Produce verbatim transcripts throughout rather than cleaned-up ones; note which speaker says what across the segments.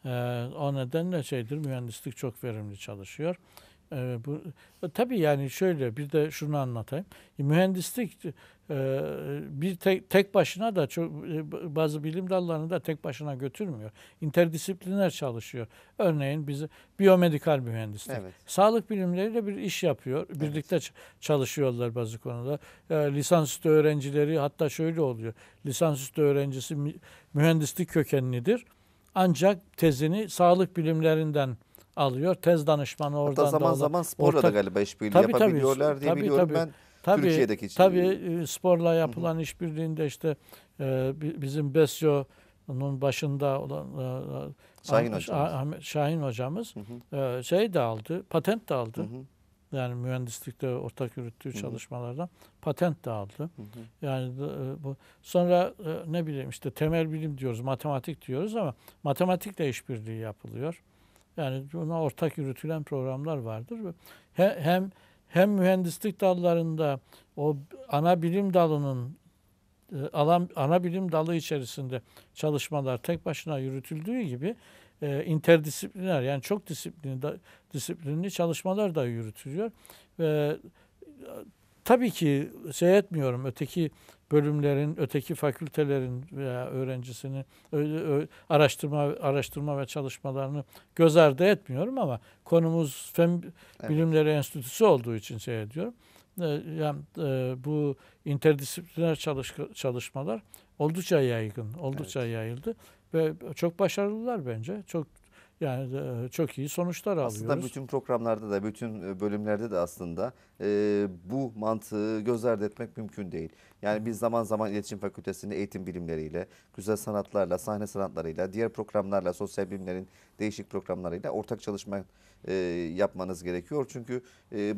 Speaker 1: E, o nedenle şeydir, mühendislik çok verimli çalışıyor. E, bu tabii yani şöyle bir de şunu anlatayım. E, mühendislik e, bir tek, tek başına da çok e, bazı bilim dallarını da tek başına götürmüyor. İnterdisipliner çalışıyor. Örneğin biz biyomedikal mühendislik.
Speaker 2: Evet.
Speaker 1: Sağlık bilimleriyle bir iş yapıyor.
Speaker 2: Evet.
Speaker 1: Birlikte ç- çalışıyorlar bazı konuda. E, lisansüstü öğrencileri hatta şöyle oluyor. Lisansüstü öğrencisi mü- mühendislik kökenlidir. Ancak tezini sağlık bilimlerinden alıyor. Tez danışmanı
Speaker 2: Hatta
Speaker 1: oradan da
Speaker 2: zaman
Speaker 1: o da
Speaker 2: zaman sporla da
Speaker 1: ortak.
Speaker 2: galiba işbirliği
Speaker 1: Tabii tabii
Speaker 2: yapabiliyorlar diye
Speaker 1: tabii
Speaker 2: biliyorum
Speaker 1: tabii
Speaker 2: ben
Speaker 1: tabii
Speaker 2: Türkiye'deki.
Speaker 1: tabii
Speaker 2: e,
Speaker 1: e, sporla
Speaker 2: Hı hı.
Speaker 1: yapılan işbirliğinde işte e, bi- bizim BESYO'nun başında olan e,
Speaker 2: Şahin
Speaker 1: Ah-
Speaker 2: hocamız.
Speaker 1: Ahmet Şahin hocamız
Speaker 2: Hı hı.
Speaker 1: e, şey de aldı, patent de
Speaker 2: Hı
Speaker 1: aldı.
Speaker 2: hı.
Speaker 1: Yani mühendislikte ortak yürüttüğü
Speaker 2: Hı hı.
Speaker 1: çalışmalardan patent de aldı.
Speaker 2: Hı hı.
Speaker 1: Yani e, bu sonra e, ne bileyim işte temel bilim diyoruz, matematik diyoruz ama matematikle işbirliği yapılıyor. Yani buna ortak yürütülen programlar vardır. He- Hem hem mühendislik dallarında o ana bilim dalının e, alan ana bilim dalı içerisinde çalışmalar tek başına yürütüldüğü gibi e, interdisipliner yani çok disiplinli da- disiplinli çalışmalar da yürütülüyor. Ve tabii ki şey etmiyorum öteki bölümlerin, öteki fakültelerin veya öğrencisini ö- ö- araştırma araştırma ve çalışmalarını göz ardı etmiyorum ama konumuz Fen
Speaker 2: Evet.
Speaker 1: Bilimleri Enstitüsü olduğu için şey ediyorum. E, Yani e, bu interdisipliner çalış çalışmalar oldukça yaygın, oldukça
Speaker 2: Evet.
Speaker 1: yayıldı ve çok başarılılar bence. Çok yani e, çok iyi sonuçlar
Speaker 2: Aslında
Speaker 1: alıyoruz.
Speaker 2: bütün programlarda da, bütün e, bölümlerde de aslında e, bu mantığı göz ardı etmek mümkün değil. Yani biz zaman zaman iletişim fakültesinde eğitim bilimleriyle, güzel sanatlarla, sahne sanatlarıyla, diğer programlarla, sosyal bilimlerin değişik programlarıyla ortak çalışma e, yapmanız gerekiyor. Çünkü e,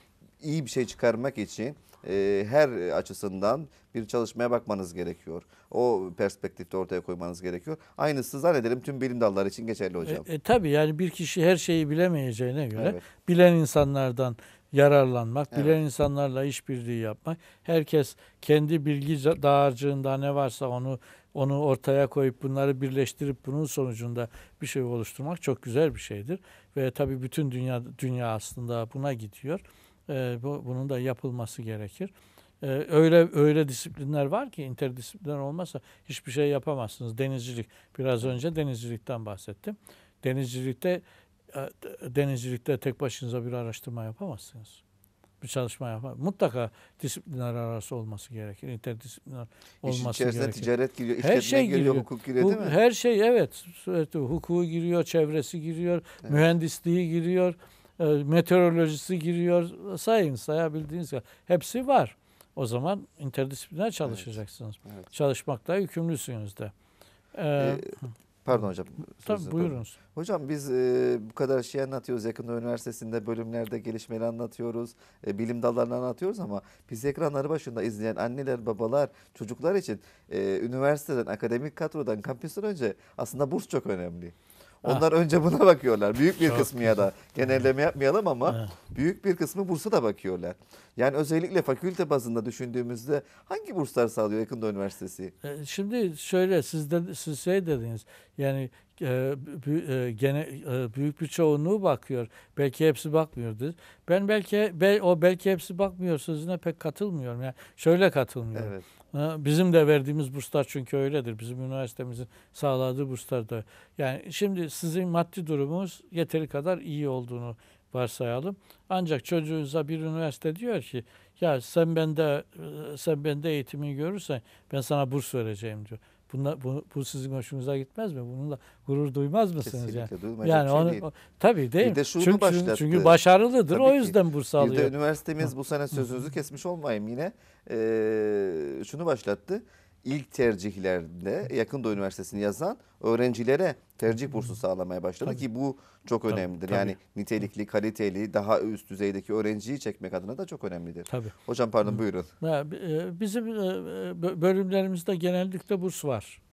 Speaker 2: iyi bir şey çıkarmak için e, her açısından bir çalışmaya bakmanız gerekiyor. O perspektifte ortaya koymanız gerekiyor. Aynısı zannederim tüm bilim dalları için geçerli
Speaker 1: E,
Speaker 2: hocam.
Speaker 1: e, tabii yani bir kişi her şeyi bilemeyeceğine göre
Speaker 2: Evet,
Speaker 1: bilen insanlardan yararlanmak, bilen
Speaker 2: evet,
Speaker 1: insanlarla işbirliği yapmak, herkes kendi bilgi za- dağarcığında ne varsa onu onu ortaya koyup bunları birleştirip bunun sonucunda bir şey oluşturmak çok güzel bir şeydir. Ve tabii bütün dünya dünya aslında buna gidiyor. E, bu, bunun da yapılması gerekir. E, öyle öyle disiplinler var ki interdisipliner olmazsa hiçbir şey yapamazsınız. Denizcilik. Biraz
Speaker 2: evet.
Speaker 1: önce denizcilikten bahsettim. Denizcilikte e, denizcilikte tek başınıza bir araştırma yapamazsınız. Bir çalışma yapar. Mutlaka disiplinler arası olması gerekir. İnterdisipliner
Speaker 2: İşin
Speaker 1: olması
Speaker 2: içerisine
Speaker 1: gerekir.
Speaker 2: ticaret giriyor,
Speaker 1: Her
Speaker 2: işletme
Speaker 1: şey
Speaker 2: giriyor,
Speaker 1: giriyor.
Speaker 2: hukuk giriyor değil
Speaker 1: Bu
Speaker 2: mi?
Speaker 1: her şey evet. Evet, hukuku giriyor, çevresi giriyor,
Speaker 2: Evet,
Speaker 1: mühendisliği giriyor, e, meteorolojisi giriyor. Sayın sayabildiğiniz kadar. Hepsi var. O zaman interdisipliner
Speaker 2: evet,
Speaker 1: çalışacaksınız.
Speaker 2: evet.
Speaker 1: Çalışmakla yükümlüsünüz de. Ee,
Speaker 2: Ee, Pardon hocam,
Speaker 1: tabii
Speaker 2: sözünü böldüm.
Speaker 1: buyurunuz.
Speaker 2: Hocam biz e, bu kadar şey anlatıyoruz. Yakında üniversitesinde bölümlerde gelişmeleri anlatıyoruz. E, bilim dallarını anlatıyoruz ama biz ekranları başında izleyen anneler, babalar, çocuklar için e, üniversiteden, akademik kadrodan, kampüsten önce aslında burs çok önemli.
Speaker 1: Ah,
Speaker 2: Onlar önce buna bakıyorlar. Büyük bir
Speaker 1: çok
Speaker 2: kısmı ya
Speaker 1: güzel.
Speaker 2: da genelleme yapmayalım ama
Speaker 1: Evet.
Speaker 2: büyük bir kısmı bursa da bakıyorlar. Yani özellikle fakülte bazında düşündüğümüzde hangi burslar sağlıyor Yakında Üniversitesi?
Speaker 1: E, Şimdi şöyle siz de siz şey dediniz yani e, bü- e, gene e, büyük bir çoğunluğu bakıyor. Belki hepsi bakmıyordur. Ben belki bel, o belki hepsi bakmıyor sözüne pek katılmıyorum. Yani şöyle katılmıyorum.
Speaker 2: Evet.
Speaker 1: Ha, bizim de verdiğimiz burslar çünkü öyledir. Bizim üniversitemizin sağladığı burslar da. Yani şimdi sizin maddi durumunuz yeteri kadar iyi olduğunu varsayalım. Ancak çocuğunuza bir üniversite diyor ki ya sen bende e, sen bende eğitimi görürsen ben sana burs vereceğim diyor. Bunlar, bu, bu sizin hoşunuza gitmez mi? Bununla gurur duymaz mısınız yani?
Speaker 2: Kesinlikle duyulmayacak bir
Speaker 1: Yani
Speaker 2: şey
Speaker 1: onu
Speaker 2: değil.
Speaker 1: o- tabii değil
Speaker 2: Bir
Speaker 1: mi?
Speaker 2: de şunu
Speaker 1: Çünkü çünkü, çünkü
Speaker 2: başlattı.
Speaker 1: başarılıdır. O
Speaker 2: Tabii ki.
Speaker 1: yüzden burs
Speaker 2: Bir de
Speaker 1: alıyor. Hı,
Speaker 2: üniversitemiz bu sene
Speaker 1: hı,
Speaker 2: sözünüzü kesmiş olmayayım yine. Ee, şunu başlattı. İlk tercihlerde Yakında Üniversitesi'ni yazan öğrencilere tercih bursu sağlamaya başladı
Speaker 1: tabii
Speaker 2: ki bu çok
Speaker 1: tabii
Speaker 2: önemlidir.
Speaker 1: tabii.
Speaker 2: Yani nitelikli, kaliteli, daha üst düzeydeki öğrenciyi çekmek adına da çok önemlidir.
Speaker 1: Tabii.
Speaker 2: Hocam pardon
Speaker 1: Hı.
Speaker 2: buyurun.
Speaker 1: Ya, e, bizim e, bö- bölümlerimizde genellikle burs var.